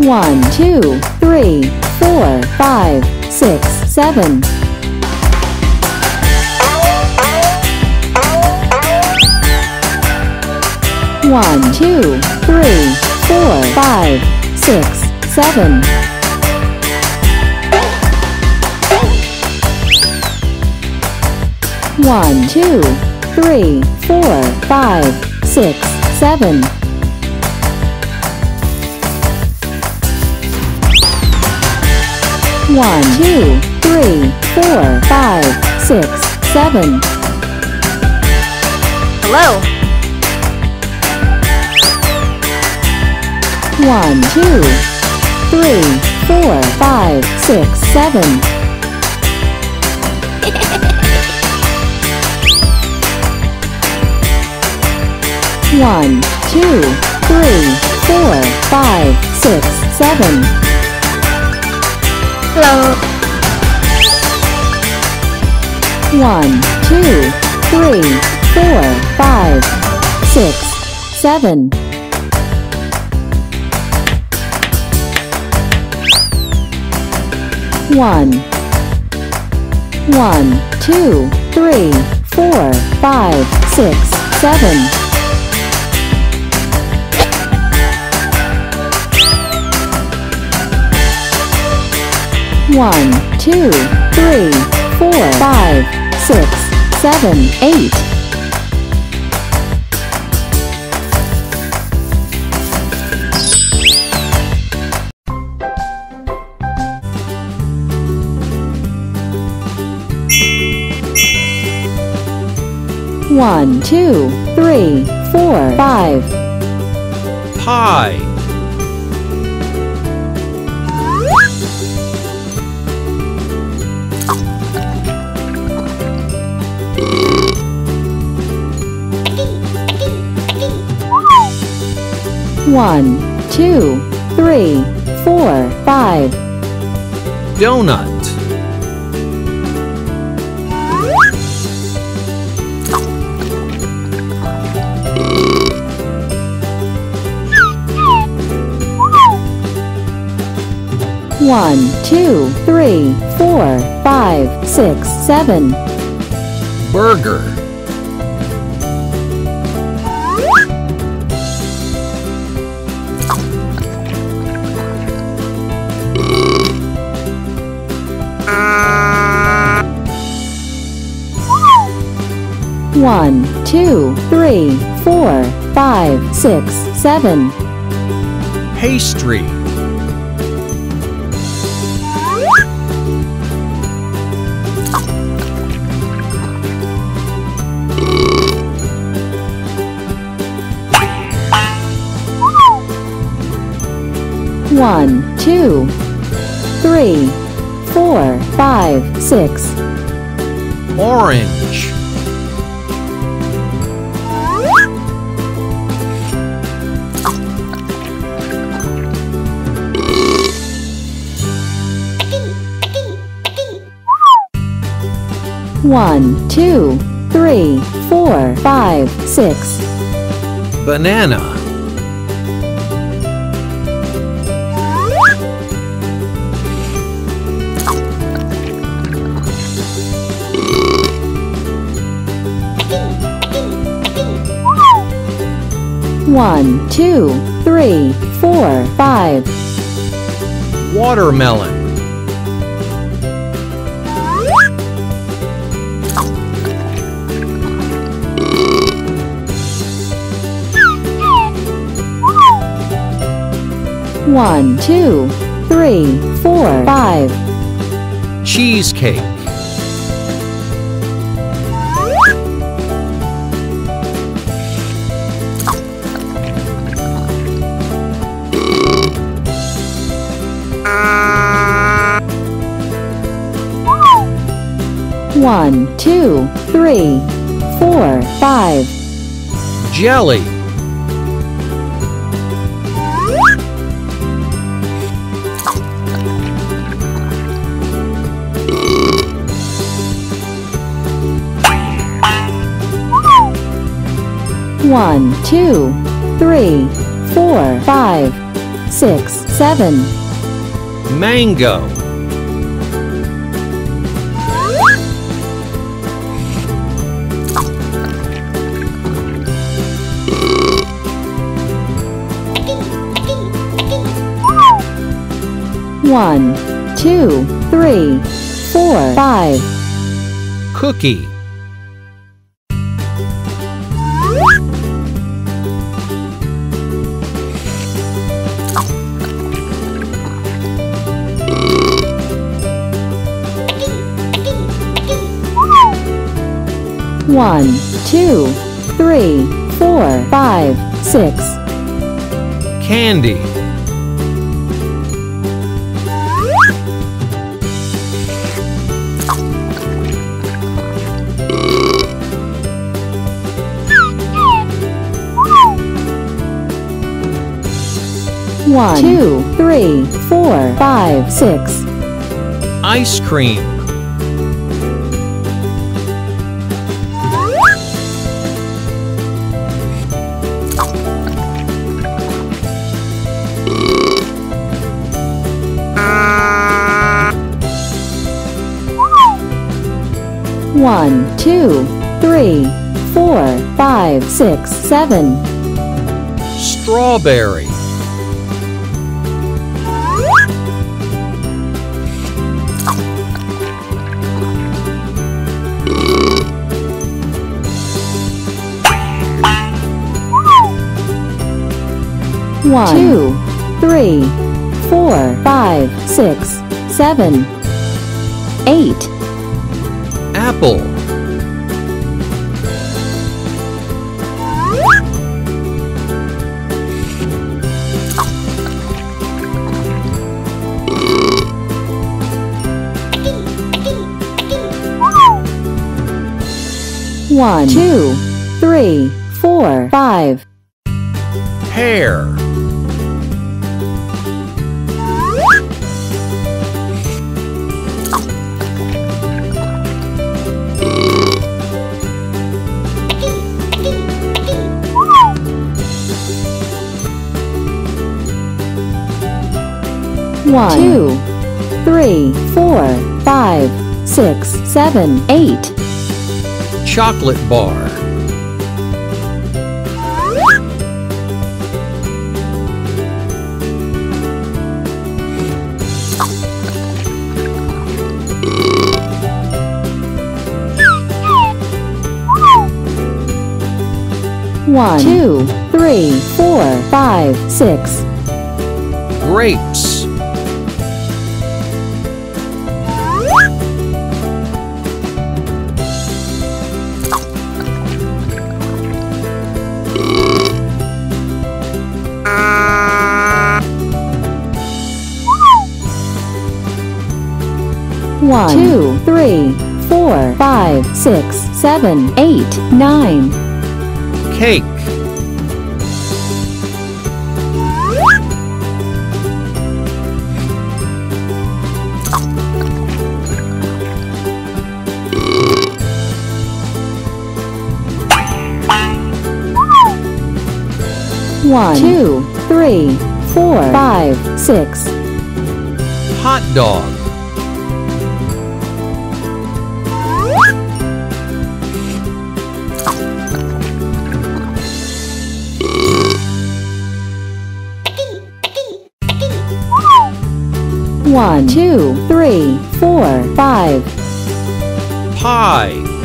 1, 2, 3, 4, 5, 6, 7. 1, 2, 3, 4, 5, 6, 7. 1, 2, 3, 4, 5, 6, 7. 1, 2, 3, 4, 5, 6, 7. Hello. 1, 2, 3, 4, 5, 6, 7. 1, 2, 3, 4, 5, 6, 7. Hello. 1, 2, 3, 4, 5, 6, 7. 1, 1, 2, 3, 4, 5, 6, 7. 1, 2, 3, 4, 5, 6, 7, 8. 1, 2, 3, 4, 5. Pie. 1, 2, 3, 4, 5. Donut. 1, 2, 3, 4, 5, 6, 7. Burger. 1, 2, 3, 4, 5, 6, 7. Pastry. 1, 2, 3, 4, 5, 6. Orange. 1, 2, 3, 4, 5, 6. Banana. 1, 2, 3, 4, 5. Watermelon. 1, 2, 3, 4, 5. Cheesecake. 1, 2, 3, 4, 5. Jelly. 1, 2, 3, 4, 5, 6, 7, Mango. One, 2, 3, 4, 5, Cookie. One, 2, 3, 4, 5, 6, Candy. One, 2, 3, 4, 5, 6, Ice cream. One, 2, 3, 4, 5, 6, 7, Strawberry. One, 2, 3, 4, 5, 6, 7, 8, Apple. One, 2, 3, 4, 5, Pear. One, 2, 3, 4, 5, 6, 7, 8, Chocolate bar. One, 2, 3, 4, 5, 6, Grapes. One, 2, 3, 4, 5, 6, 7, 8, 9, Cake. One, 2, 3, 4, 5, 6, Hot dog. One, 2, 3, 4, 5, Pie.